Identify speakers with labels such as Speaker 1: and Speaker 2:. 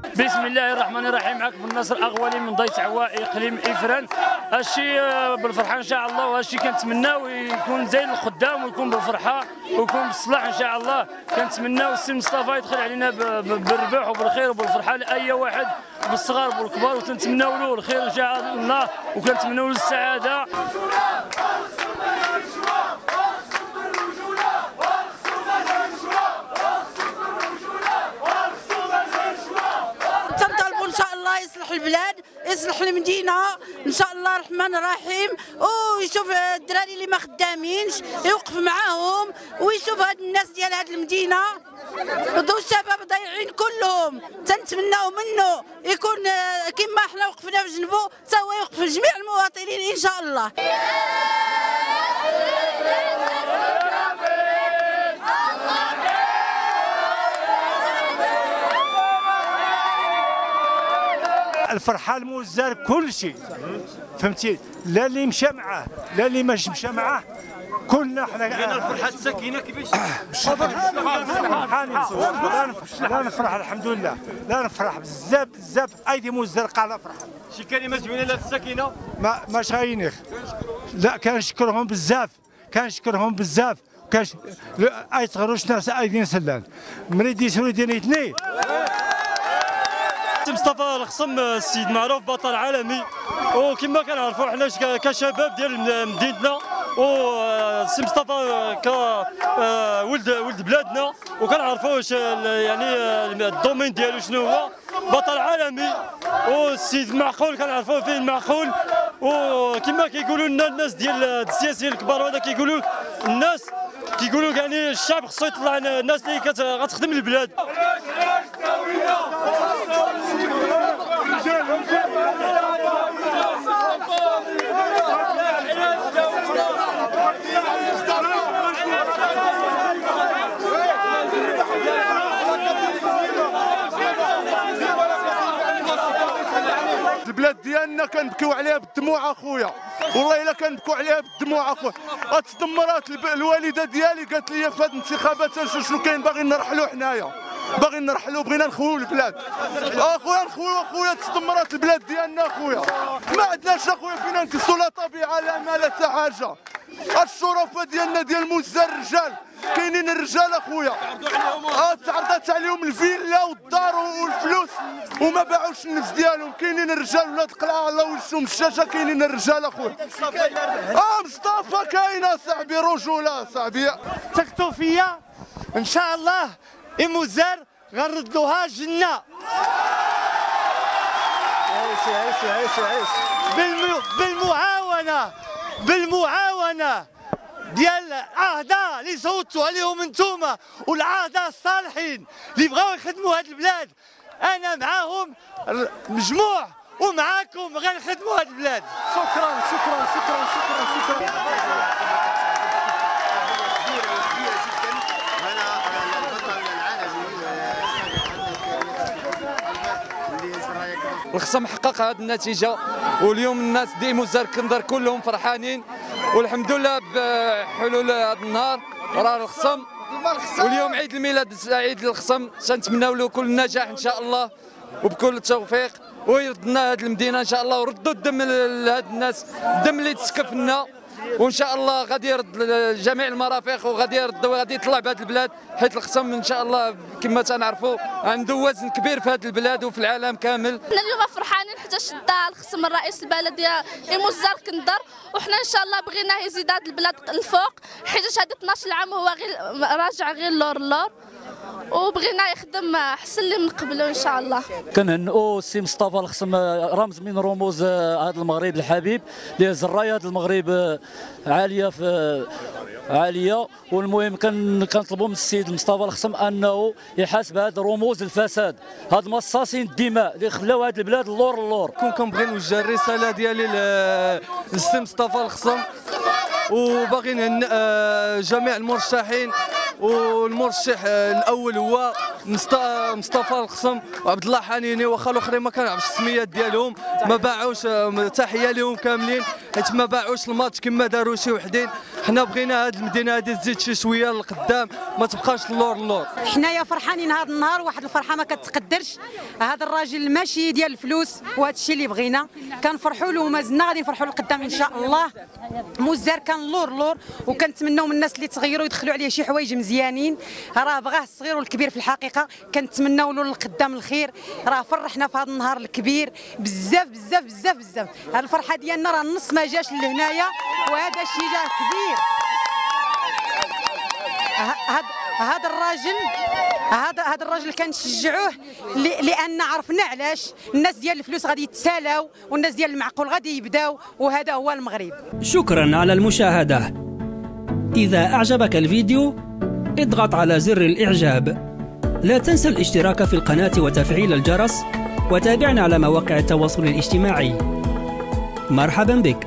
Speaker 1: بسم الله الرحمن الرحيم. معك بن نصر اغولي من ضيت عواء اقليم افران. هادشي بالفرحه ان شاء الله، وهادشي كنتمناو يكون زي الخدام ويكون بالفرحه ويكون بالصلاح ان شاء الله. كنتمناو السي مصطفى يدخل علينا بالربح وبالخير وبالفرحه لاي واحد بالصغار والكبار، وتنتمناو له الخير ان شاء الله وكنتمناو له السعاده.
Speaker 2: يصلح البلاد، يصلح المدينه ان شاء الله الرحمن الرحيم، ويشوف الدراري اللي ما خدامينش يوقف معاهم، ويشوف هاد الناس ديال هاد المدينه ودو الشباب ضايعين كلهم. تنتمناو منه يكون كما احنا وقفنا في جنبه حتى هو يوقف في جميع المواطنين ان شاء الله.
Speaker 3: الفرحه الموزار كل شيء، فهمتي؟ لا اللي مشى معاه لا اللي ماشي مشى معاه، كلنا حنا
Speaker 4: الفرحه الساكنه كيفاش
Speaker 3: لا نفرح الحمد لله، لا نفرح بزاف بزاف. ايدي موزار قال فرحه.
Speaker 4: شي كلمه زوينه للساكنه
Speaker 3: ما شاينيخ. لا كنشكرهم بزاف، كنشكرهم بزاف. اي تغروش ناس ايدين سلان مريدي سوليدين اثنين.
Speaker 5: مصطفى الخصم السيد معروف بطل عالمي، وكما كنعرفوا حنا كشباب ديال مدينتنا، والسي مصطفى كولد بلادنا، وكنعرفوا يعني الدومين ديالو شنو هو، بطل عالمي. والسيد معقول كنعرفوا فيه المعقول، وكما كيقولوا لنا الناس ديال السياسيين الكبار وهذا كيقولوا الناس كيقولوا يعني الشعب خصو يطلع الناس اللي غتخدم البلاد.
Speaker 6: البلاد ديالنا كنبكيو عليها بالدموع اخويا، والله الا كنبكيو عليها بالدموع اخويا. تدمرات الوالده ديالي قالت لي في هذه الانتخابات شنو كاين، باغي نرحلوا حنايا، باغي نرحلوا، بغينا نخويو البلاد اخويا، نخويو اخويا. تدمرات البلاد ديالنا اخويا، ما عندناش اخويا فينا نكسوا لا طبيعه لا مال لا حتى حاجه. الشرفاء ديالنا ديال موزار الرجال، كاينين الرجال اخويا تعرضات عليهم الفيلا والدار والفلوس وما باعوش النفس ديالهم. كاينين الرجال ولاد القلعه الله وجههم الشاشه، كاينين الرجال اخويا. مصطفى كاينه صاحبي، رجوله صاحبي.
Speaker 7: ثقتوا فيا ان شاء الله موزار غنردوها جنه. عيش بالمعاونه ديال العهده اللي صوتوا عليهم انتوما، والعهده الصالحين اللي بغاو يخدموا هذه البلاد. انا معاهم مجموع ومعاكم غنخدموا هذه البلاد.
Speaker 3: شكرا.
Speaker 8: الخصم حقق هذه النتيجه، واليوم الناس ديال موزار كندر كلهم فرحانين، والحمد لله بحلول هذا النهار راه الخصم. واليوم عيد الميلاد السعيد للخصم، تنتمناو له كل النجاح ان شاء الله وبكل التوفيق، ويرد لنا هذه المدينه ان شاء الله، وردوا الدم لهاد الناس، الدم اللي تسكف لنا، وان شاء الله غادي يرد جميع المرافق، وغادي يرد وغادي يطلع بهذه البلاد، حيت الخصم ان شاء الله كما تنعرفوا عنده وزن كبير في هذه البلاد وفي العالم كامل.
Speaker 9: حنا اليوم فرحانين حتى شد الخصم الرئيس البلديه موزار كندر، وحنا ان شاء الله بغيناه يزيد هذه البلاد الفوق، حيت هذا 12 عام هو غير راجع غير اللور، وبغينا يخدم احسن اللي من قبله ان شاء الله.
Speaker 1: كنهنئوا السي مصطفى الخصم، رمز من رموز هذا المغرب الحبيب، اللي هز الرايه هذا المغرب عاليه. والمهم كنطلبوا من السيد مصطفى الخصم انه يحاسب هاد رموز الفساد، هاد مصاصين الدماء اللي خلاو هاد البلاد اللور.
Speaker 8: كنبغي نوجه الرساله ديالي للسي مصطفى الخصم، وباغي نهنئ جميع المرشحين، والمرشح الاول هو مصطفى الخصم وعبد الله حنيني، واخا الاخرين ما كنعرفش السميات ديالهم، ما باعوش. تحيه لهم كاملين حيت ما باعوش الماتش كما داروا شي وحدين. حنا بغينا هذه المدينه هذه تزيد شي شويه للقدام، ما تبقاش اللور.
Speaker 10: حنايا فرحانين هذا النهار، واحد الفرحه ما كتقدرش. هذا الراجل ماشي ديال الفلوس، وهذا الشيء اللي بغينا. كنفرحوا له ومازلنا غادي نفرحوا للقدام ان شاء الله. مزار كان لور وكنتمناو من الناس اللي تغيروا يدخلوا عليه شي حوايج مزيانين. راه بغاه الصغير والكبير في الحقيقه، كنتمناو له للقدام الخير. راه فرحنا في هذا النهار الكبير بزاف بزاف بزاف بزاف. هذه الفرحه ديالنا راه النص ما جاش لهنايا، وهذا الشيء جا كبير. هذا الراجل كنشجعوه لان عرفنا علاش الناس ديال الفلوس غادي يتسالاو والناس ديال المعقول غادي يبداو، وهذا هو المغرب.
Speaker 11: شكرا على المشاهدة. إذا أعجبك الفيديو اضغط على زر الإعجاب. لا تنسى الاشتراك في القناة وتفعيل الجرس، وتابعنا على مواقع التواصل الاجتماعي. مرحبا بك.